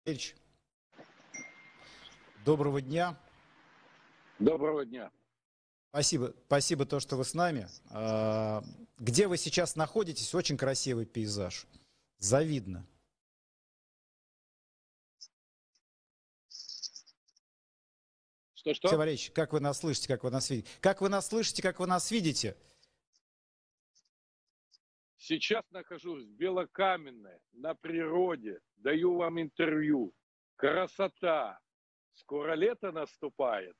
Ильич, доброго дня. Доброго дня. Спасибо, то, что вы с нами. Где вы сейчас находитесь? Очень красивый пейзаж. Завидно. Алексей Что-что? Валерьевич, как вы нас слышите, как вы нас видите? Как вы нас слышите, как вы нас видите? Сейчас нахожусь в Белокаменной, на природе, даю вам интервью. Красота. Скоро лето наступает.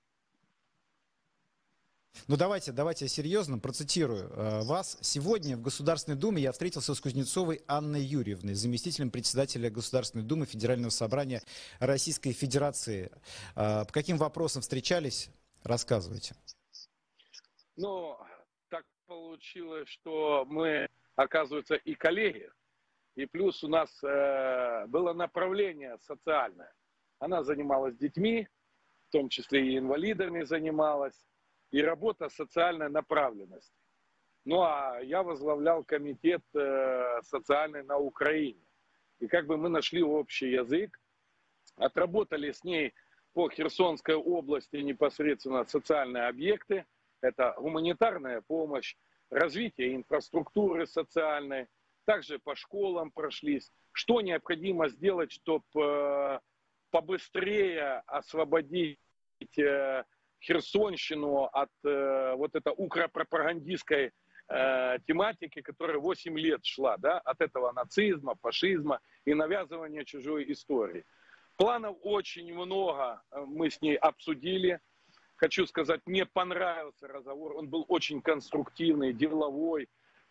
Ну давайте серьезно, процитирую вас. Сегодня в Государственной Думе я встретился с Кузнецовой Анной Юрьевной, заместителем председателя Государственной Думы Федерального собрания Российской Федерации. По каким вопросам встречались? Рассказывайте. Ну, так получилось, что мы, оказывается, и коллеги. И плюс у нас было направление социальное. Она занималась детьми, в том числе и инвалидами занималась. И работа социальной направленности. Ну, а я возглавлял комитет социальный на Украине. И как бы мы нашли общий язык, отработали с ней по Херсонской области непосредственно социальные объекты. Это гуманитарная помощь, развитие инфраструктуры социальной. Также по школам прошлись. Что необходимо сделать, чтобы побыстрее освободить Херсонщину от вот этой укропропагандистской тематики, которая 8 лет шла, да, от этого нацизма, фашизма и навязывания чужой истории. Планов очень много мы с ней обсудили. Хочу сказать, мне понравился разговор, он был очень конструктивный, деловой.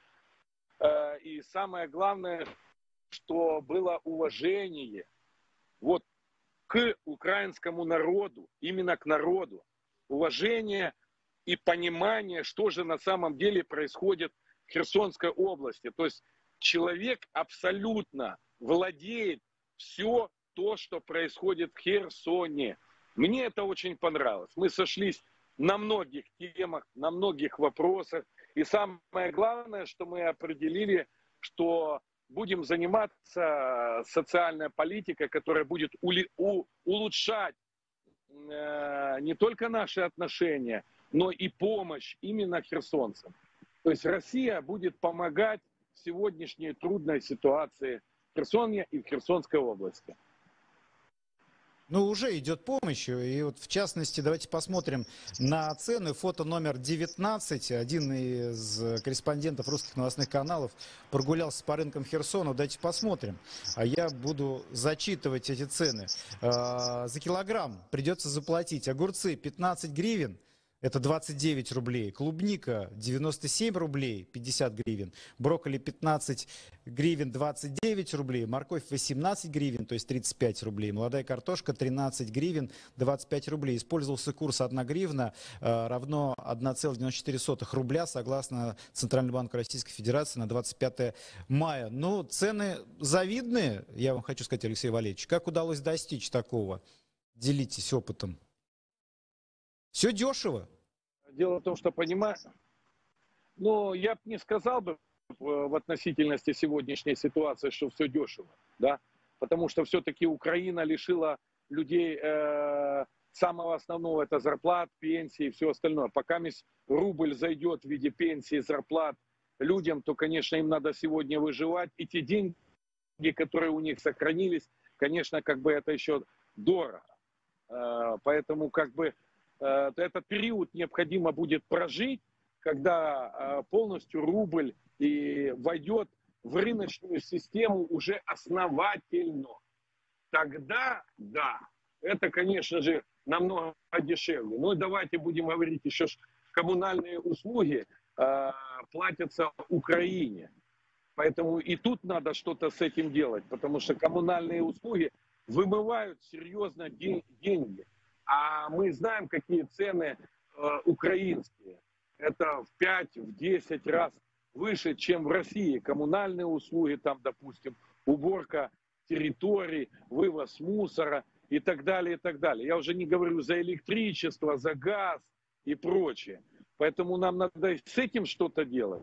И самое главное, что было уважение вот к украинскому народу, именно к народу. Уважение и понимание, что же на самом деле происходит в Херсонской области. То есть человек абсолютно владеет все то, что происходит в Херсоне. Мне это очень понравилось. Мы сошлись на многих темах, на многих вопросах. И самое главное, что мы определили, что будем заниматься социальной политикой, которая будет улучшать не только наши отношения, но и помощь именно херсонцам. То есть Россия будет помогать в сегодняшней трудной ситуации в Херсоне и в Херсонской области. Ну, уже идет помощь, и вот в частности, давайте посмотрим на цены. Фото номер 19. Один из корреспондентов русских новостных каналов прогулялся по рынкам Херсона. Давайте посмотрим. А я буду зачитывать эти цены. За килограмм придется заплатить огурцы 15 гривен. Это 29 рублей. Клубника 97 рублей, 50 гривен. Брокколи 15 гривен, 29 рублей. Морковь 18 гривен, то есть 35 рублей. Молодая картошка 13 гривен, 25 рублей. Использовался курс 1 гривна равно 1,94 рубля, согласно Центральному банку Российской Федерации на 25 мая. Ну, цены завидные, я вам хочу сказать, Алексей Валерьевич. Как удалось достичь такого? Делитесь опытом. Все дешево. Дело в том, что понимаю, но я бы не сказал бы в относительности сегодняшней ситуации, что все дешево, да, потому что все-таки Украина лишила людей самого основного, это зарплат, пенсии и все остальное. Пока рубль зайдет в виде пенсии, зарплат людям, то, конечно, им надо сегодня выживать. И те деньги, которые у них сохранились, конечно, как бы это еще дорого. Поэтому как бы этот период необходимо будет прожить, когда полностью рубль и войдет в рыночную систему уже основательно. Тогда, да, это, конечно же, намного дешевле. Но давайте будем говорить еще, что коммунальные услуги платятся Украине. Поэтому и тут надо что-то с этим делать, потому что коммунальные услуги вымывают серьезно деньги. А мы знаем, какие цены украинские. Это в 5-10 раз выше, чем в России. Коммунальные услуги, там, допустим, уборка территорий, вывоз мусора и так далее, и так далее. Я уже не говорю за электричество, за газ и прочее. Поэтому нам надо с этим что-то делать.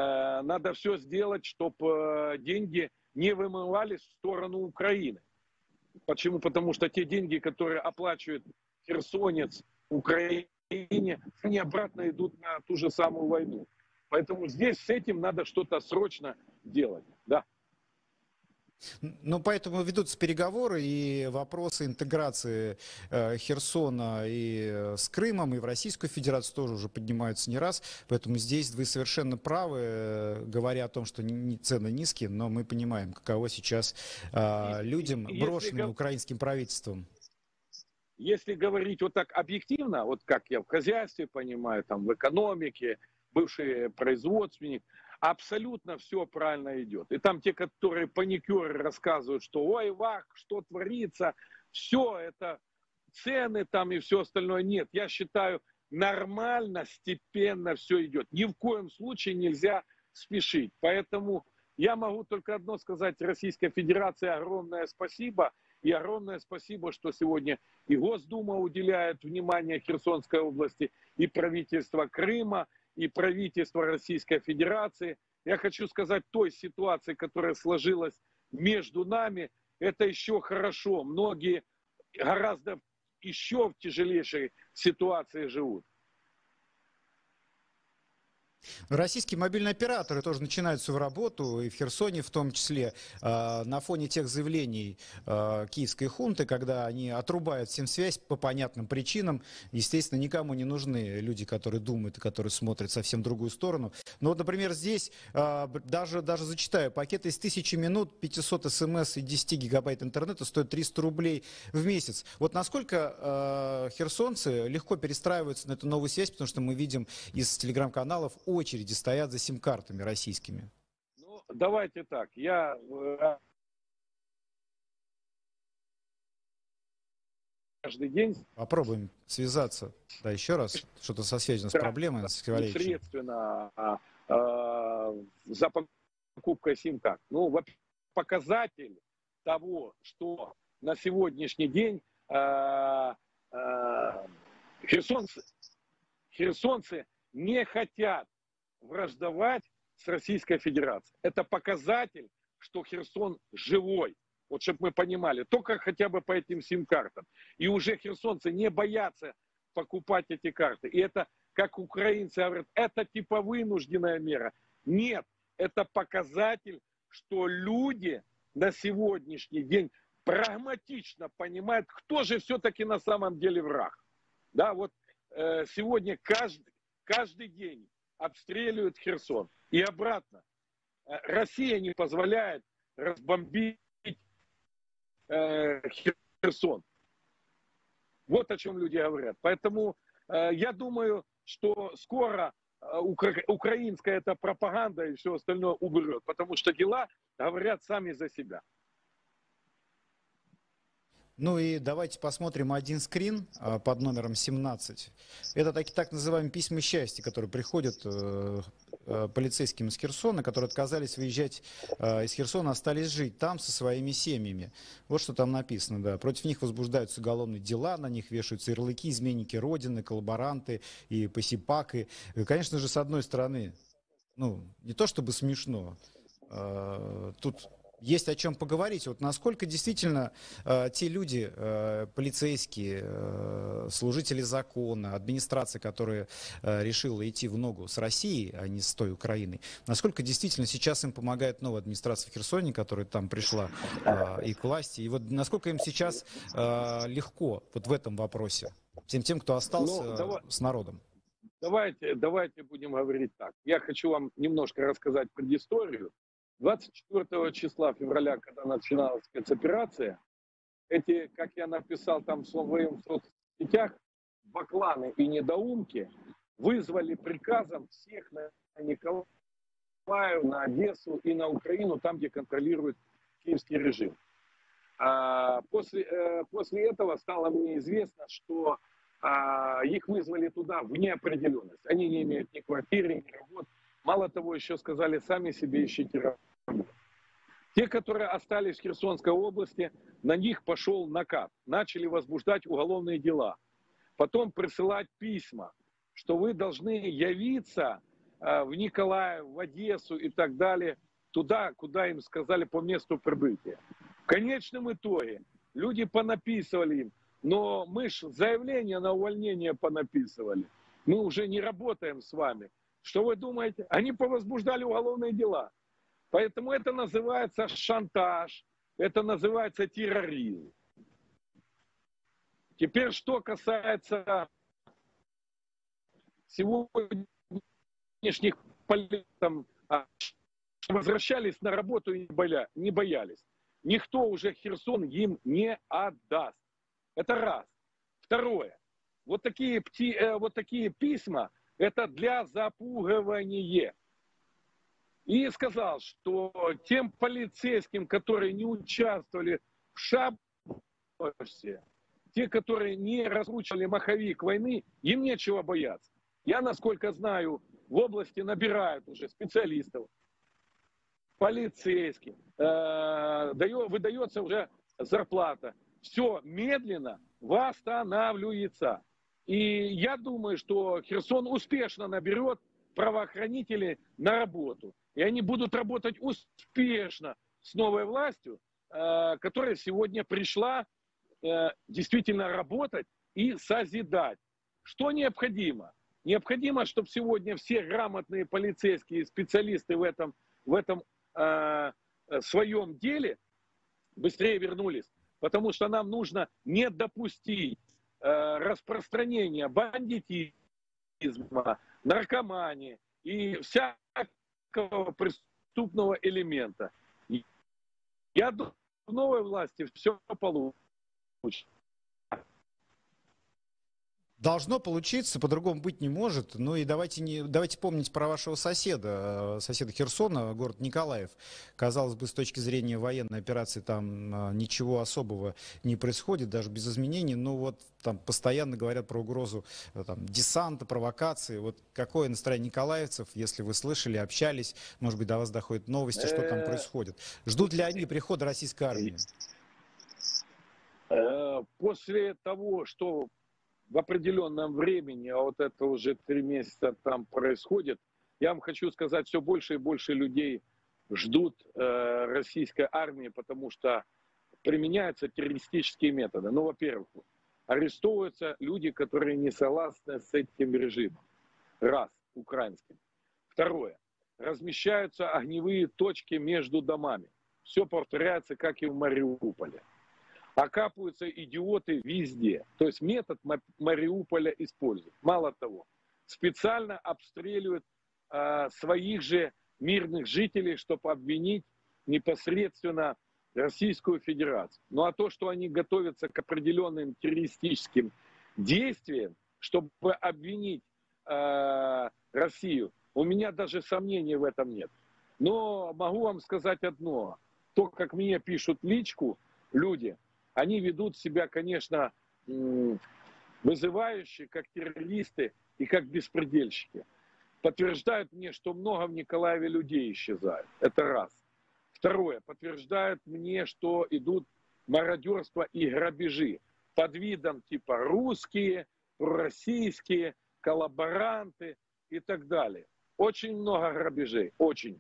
Надо все сделать, чтобы деньги не вымывались в сторону Украины. Почему? Потому что те деньги, которые оплачивает херсонец Украине, они обратно идут на ту же самую войну. Поэтому здесь с этим надо что-то срочно делать. Да. Ну, поэтому ведутся переговоры и вопросы интеграции Херсона и с Крымом, и в Российскую Федерацию тоже уже поднимаются не раз. Поэтому здесь вы совершенно правы, говоря о том, что цены низкие, но мы понимаем, каково сейчас людям, брошенным украинским правительством. Если говорить вот так объективно, вот как я в хозяйстве понимаю, там в экономике, бывший производственник, абсолютно все правильно идет. И там те, которые паникеры рассказывают, что ой, вах, что творится, все это цены там и все остальное. Нет, я считаю, нормально, степенно все идет. Ни в коем случае нельзя спешить. Поэтому я могу только одно сказать: Российской Федерации огромное спасибо. И огромное спасибо, что сегодня и Госдума уделяет внимание Херсонской области, и правительство Крыма, и правительство Российской Федерации. Я хочу сказать, той ситуации, которая сложилась между нами, это еще хорошо. Многие гораздо еще в тяжелейшей ситуации живут. Российские мобильные операторы тоже начинают свою работу, и в Херсоне в том числе, на фоне тех заявлений киевской хунты, когда они отрубают всем связь по понятным причинам. Естественно, никому не нужны люди, которые думают и которые смотрят совсем в другую сторону. Но вот, например, здесь даже зачитаю: пакет из 1000 минут, 500 смс и 10 гигабайт интернета стоит 300 рублей в месяц. Вот насколько херсонцы легко перестраиваются на эту новую связь, потому что мы видим из телеграм-каналов, очереди стоят за сим-картами российскими. Ну, давайте так. Я каждый день попробуем связаться. Да, еще раз. Что-то со связью с проблемой, с непосредственно за покупкой сим-карт. Ну, показатель того, что на сегодняшний день херсонцы не хотят враждовать с Российской Федерацией. Это показатель, что Херсон живой. Вот чтобы мы понимали, только хотя бы по этим сим-картам. И уже херсонцы не боятся покупать эти карты. И это, как украинцы говорят, это типа вынужденная мера. Нет, это показатель, что люди на сегодняшний день прагматично понимают, кто же все-таки на самом деле враг. Да, вот сегодня каждый день обстреливают Херсон. И обратно. Россия не позволяет разбомбить Херсон. Вот о чем люди говорят. Поэтому я думаю, что скоро украинская эта пропаганда и все остальное уберет. Потому что дела говорят сами за себя. Ну и давайте посмотрим один скрин под номером 17. Это так называемые письма счастья, которые приходят полицейским из Херсона, которые отказались выезжать из Херсона, остались жить там со своими семьями. Вот что там написано, да. Против них возбуждаются уголовные дела, на них вешаются ярлыки: изменники Родины, коллаборанты и посипаки. И, конечно же, с одной стороны, ну, не то чтобы смешно, тут есть о чем поговорить. Вот насколько действительно те люди, полицейские, служители закона, администрация, которая решила идти в ногу с Россией, а не с той Украиной, насколько действительно сейчас им помогает новая администрация в Херсоне, которая там пришла и к власти, и вот насколько им сейчас легко вот в этом вопросе, всем тем, кто остался с народом? Давайте будем говорить так. Я хочу вам немножко рассказать предысторию. 24 числа февраля, когда начиналась спецоперация, эти, как я написал там в своих соцсетях, бакланы и недоумки вызвали приказом всех на Николаев, на Одессу и на Украину, там, где контролирует киевский режим. После этого стало мне известно, что их вызвали туда в неопределенность. Они не имеют ни квартиры, ни работы. Мало того, еще сказали: сами себе ищите работу. Те, которые остались в Херсонской области, на них пошел накат. Начали возбуждать уголовные дела. Потом присылать письма, что вы должны явиться в Николаев, в Одессу и так далее, туда, куда им сказали по месту прибытия. В конечном итоге люди понаписывали им. Но мы ж заявление на увольнение понаписывали. Мы уже не работаем с вами. Что вы думаете? Они повозбуждали уголовные дела. Поэтому это называется шантаж, это называется терроризм. Теперь, что касается сегодняшних политиков, возвращались на работу и не боялись. Никто уже Херсон им не отдаст. Это раз. Второе. Вот такие письма, это для запугивания. И сказал, что тем полицейским, которые не участвовали в шабаше, те, которые не разрушили маховик войны, им нечего бояться. Я, насколько знаю, в области набирают уже специалистов, полицейских, выдается уже зарплата. Все медленно восстанавливается. И я думаю, что Херсон успешно наберет правоохранителей на работу. И они будут работать успешно с новой властью, которая сегодня пришла действительно работать и созидать. Что необходимо? Необходимо, чтобы сегодня все грамотные полицейские специалисты в этом своем деле быстрее вернулись. Потому что нам нужно не допустить распространения бандитизма, наркомании и всякого преступного элемента. Я думаю, в новой власти все получится. Должно получиться, по-другому быть не может. Ну и давайте помнить про вашего соседа Херсона, город Николаев. Казалось бы, с точки зрения военной операции там ничего особого не происходит, даже без изменений. Но вот там постоянно говорят про угрозу там, десанта, провокации. Вот какое настроение николаевцев, если вы слышали, общались, может быть, до вас доходят новости, что там происходит? Ждут ли они прихода российской армии? После того, что в определенном времени, а вот это уже 3 месяца там происходит, я вам хочу сказать, все больше и больше людей ждут российской армии, потому что применяются террористические методы. Ну, во-первых, арестовываются люди, которые не согласны с этим режимом. Раз, украинским. Второе, размещаются огневые точки между домами. Все повторяется, как и в Мариуполе. Окапываются идиоты везде. То есть метод Мариуполя используют. Мало того, специально обстреливают своих же мирных жителей, чтобы обвинить непосредственно Российскую Федерацию. Ну а то, что они готовятся к определенным террористическим действиям, чтобы обвинить Россию, у меня даже сомнений в этом нет. Но могу вам сказать одно. То, как мне пишут личку люди, они ведут себя, конечно, вызывающе, как террористы и как беспредельщики. Подтверждают мне, что много в Николаеве людей исчезает. Это раз. Второе. Подтверждают мне, что идут мародерство и грабежи под видом типа русские, пророссийские, коллаборанты и так далее. Очень много грабежей. Очень.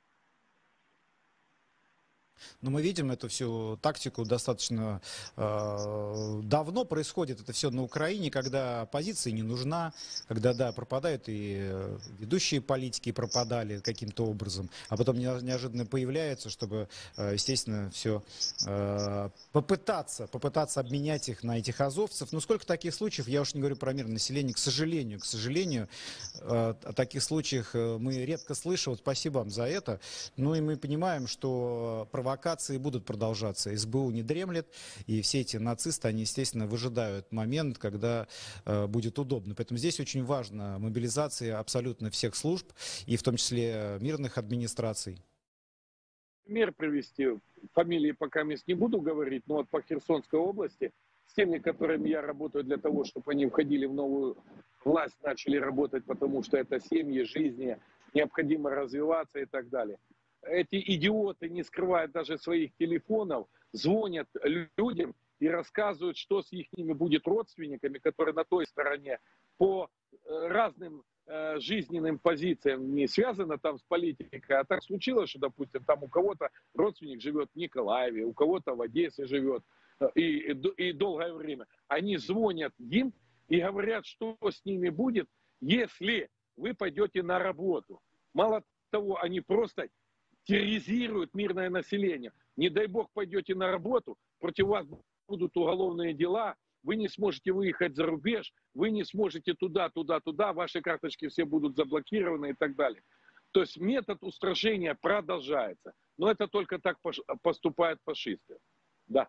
Но мы видим эту всю тактику достаточно давно происходит это все на Украине, когда оппозиция не нужна, когда, да, пропадают и ведущие политики пропадали каким-то образом, а потом неожиданно появляются, чтобы, естественно, все попытаться обменять их на этих азовцев. Но сколько таких случаев, я уж не говорю про мирное население, к сожалению, о таких случаях мы редко слышим. Вот спасибо вам за это. Ну и мы понимаем, что провокации будут продолжаться. СБУ не дремлет, и все эти нацисты, они, естественно, выжидают момент, когда будет удобно. Поэтому здесь очень важна мобилизация абсолютно всех служб, и в том числе мирных администраций. Пример привести, фамилии пока не буду говорить, но вот по Херсонской области, с теми, которыми я работаю для того, чтобы они входили в новую власть, начали работать, потому что это семьи, жизни, необходимо развиваться и так далее. Эти идиоты не скрывают даже своих телефонов, звонят людям и рассказывают, что с их будет родственниками, которые на той стороне по разным жизненным позициям, не связано там с политикой, а так случилось, что, допустим, там у кого-то родственник живет в Николаеве, у кого-то в Одессе живет, и долгое время. Они звонят им и говорят, что с ними будет, если вы пойдете на работу. Мало того, они просто терроризируют мирное население. Не дай бог пойдете на работу, против вас будут уголовные дела, вы не сможете выехать за рубеж, вы не сможете туда, ваши карточки все будут заблокированы и так далее. То есть метод устрашения продолжается. Но это только так поступают фашисты. Да.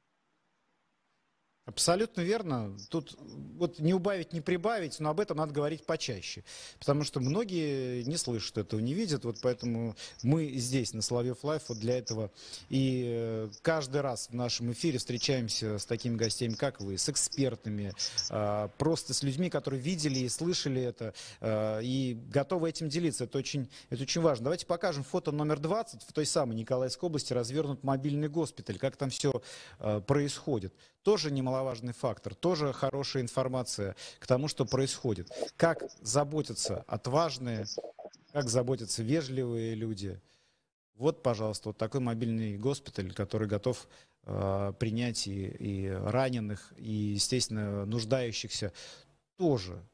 Абсолютно верно. Тут вот не убавить, не прибавить, но об этом надо говорить почаще. Потому что многие не слышат этого, не видят. Вот поэтому мы здесь, на Соловьев Лайв, вот для этого. И каждый раз в нашем эфире встречаемся с такими гостями, как вы, с экспертами, просто с людьми, которые видели и слышали это, и готовы этим делиться. Это очень важно. Давайте покажем фото номер 20. В той самой Николаевской области развернут мобильный госпиталь. Как там все происходит. Тоже немаловажный фактор, тоже хорошая информация к тому, что происходит. Как заботятся отважные, как заботятся вежливые люди. Вот, пожалуйста, вот такой мобильный госпиталь, который готов принять и раненых, и, естественно, нуждающихся, тоже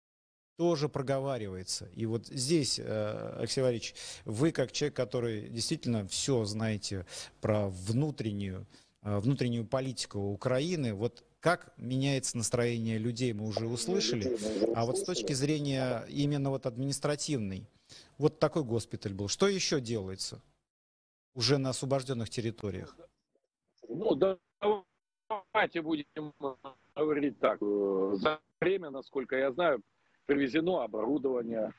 проговаривается. И вот здесь, Алексей Валерьевич, вы как человек, который действительно все знаете про внутреннюю политику Украины, вот как меняется настроение людей, мы уже услышали, а вот с точки зрения именно вот административной, вот такой госпиталь был. Что еще делается уже на освобожденных территориях? Ну, давайте будем говорить так. За время, насколько я знаю, привезено оборудование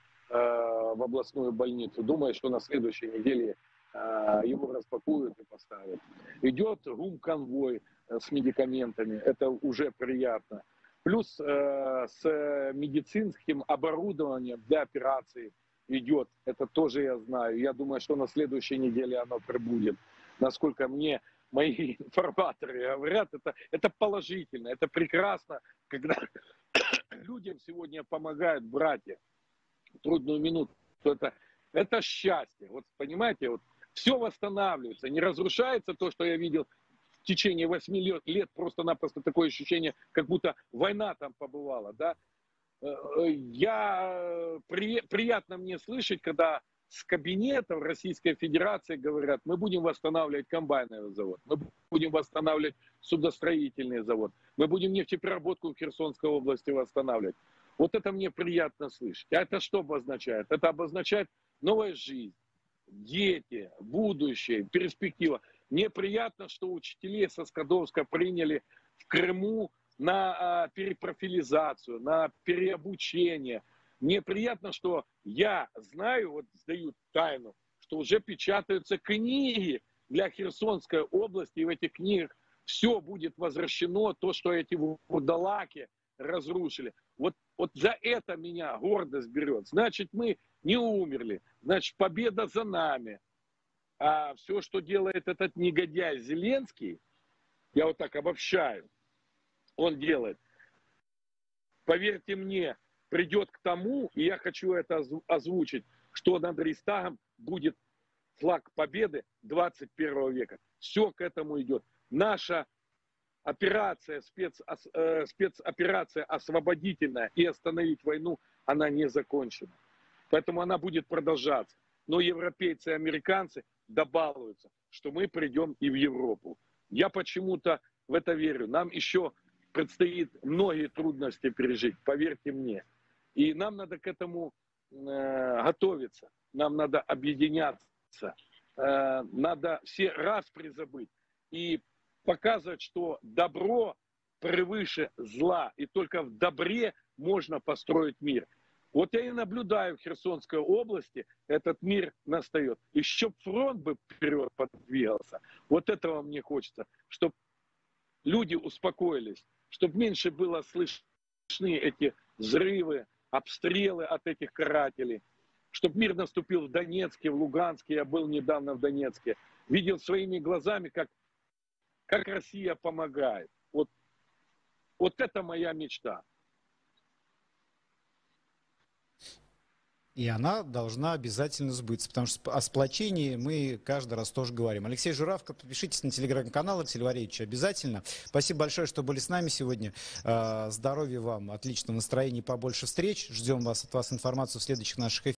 в областную больницу. Думаю, что на следующей неделе его распакуют и поставят. Идет гум-конвой с медикаментами, это уже приятно. Плюс с медицинским оборудованием для операций идет, это тоже я знаю. Я думаю, что на следующей неделе оно прибудет. Насколько мне мои информаторы говорят, это положительно, это прекрасно, когда людям сегодня помогают братья в трудную минуту. Это счастье. Вот понимаете, вот все восстанавливается, не разрушается то, что я видел в течение 8 лет, просто-напросто такое ощущение, как будто война там побывала, да. Приятно мне слышать, когда с кабинетов Российской Федерации говорят, мы будем восстанавливать комбайновый завод, мы будем восстанавливать судостроительный завод, мы будем нефтепереработку в Херсонской области восстанавливать. Вот это мне приятно слышать. А это что обозначает? Это обозначает новая жизнь, дети, будущее, перспектива. Мне приятно, что учителей со Скадовска приняли в Крыму на перепрофилизацию, на переобучение. Мне приятно, что я знаю, вот сдаю тайну, что уже печатаются книги для Херсонской области, и в этих книгах все будет возвращено, то, что эти вурдалаки разрушили. Вот за это меня гордость берет. Значит, мы не умерли, значит, победа за нами. А все, что делает этот негодяй Зеленский, я вот так обобщаю, он делает, поверьте мне, придет к тому, и я хочу это озвучить, что над Рейхстагом будет флаг победы 21 века. Все к этому идет. Наша операция, спецоперация освободительная и остановить войну, она не закончена. Поэтому она будет продолжаться. Но европейцы и американцы добалуются, что мы придем и в Европу. Я почему-то в это верю. Нам еще предстоит многие трудности пережить, поверьте мне. И нам надо к этому готовиться. Нам надо объединяться. Надо все распри забыть. И показывать, что добро превыше зла. И только в добре можно построить мир. Вот я и наблюдаю в Херсонской области, этот мир настает. И чтоб фронт бы вперед подвигался. Вот этого мне хочется. Чтобы люди успокоились. Чтобы меньше было слышны эти взрывы, обстрелы от этих карателей. Чтобы мир наступил в Донецке, в Луганске. Я был недавно в Донецке. Видел своими глазами, как Россия помогает. Вот это моя мечта. И она должна обязательно сбыться, потому что о сплочении мы каждый раз тоже говорим. Алексей Журавко, подпишитесь на телеграм-канал Алексея Валерьевича обязательно. Спасибо большое, что были с нами сегодня. Здоровья вам, отличного настроения, побольше встреч. Ждем от вас информацию в следующих наших эфирах.